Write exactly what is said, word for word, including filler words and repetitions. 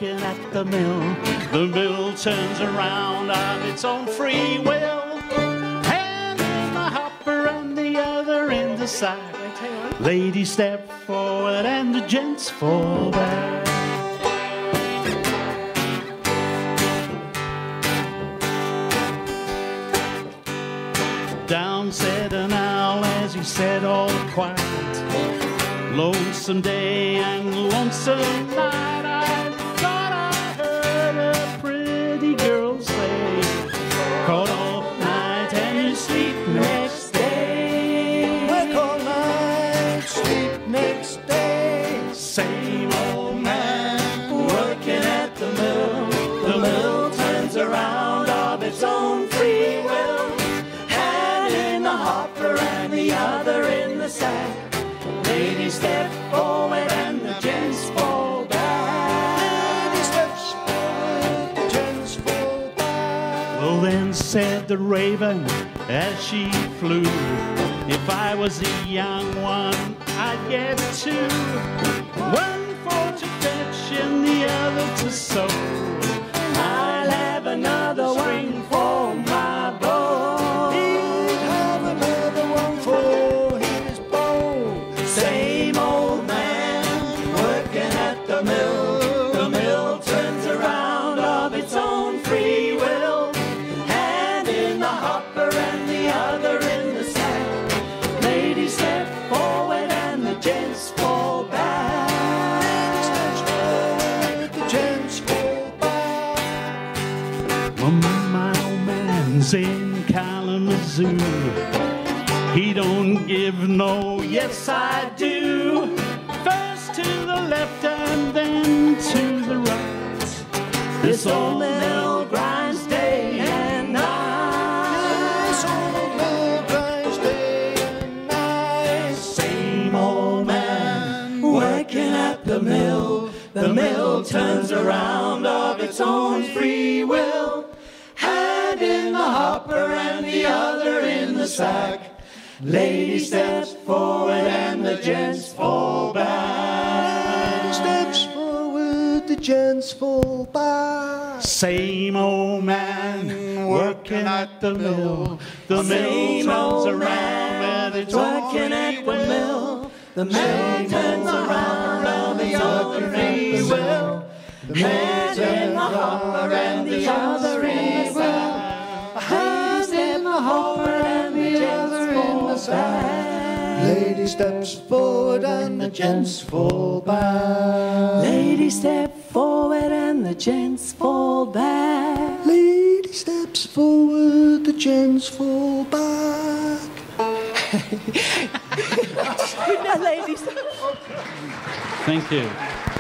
working at the mill. The mill turns around of its own free will. Hand in the hopper and the other in the sack. Ladies step forward and the gents fall back. Down said an owl as he said all quiet, lonesome day and lonesome night. I thought I heard a pretty girl say, caught all night and you sleep next day. Work all night, sleep next day. Same old man working at the mill. The mill turns around of its own free will. Hand in the hopper and the other in the sack. Ladies step forward and the gents fall back. Lady steps forward, the gents fall back. Well then said the raven as she flew, if I was a young one I'd get two. One for to fetch and the other to sew. I'll have another string for my bow. He'd have another one for his bow. Same old man working at the mill. The mill turns around of its own free will. Hand in the hopper and the other in the sack. Ladies step forward and the gents fall back. The gents fall back. Well, my old man's in Kalamazoo. He don't give no yes I do. First to the left and then to the right. This old mill grinds day and night. This old mill grinds day and night. Same old man working at the mill. The mill turns around of its own free will. Hand in the hopper and the other in the sack. Lady steps forward and the gents fall back. Steps forward, the gents fall back. Same old man working at the mill. The mill turns around and it's working at the mill. The mill turns around and the other free will. Hand in the hopper and the other in the sack. Hand in the hopper and the other in the sack. Lady steps forward and the gents fall back. Lady step forward and the gents fall back. Lady steps forward, the gents fall back. Ladies. Thank you.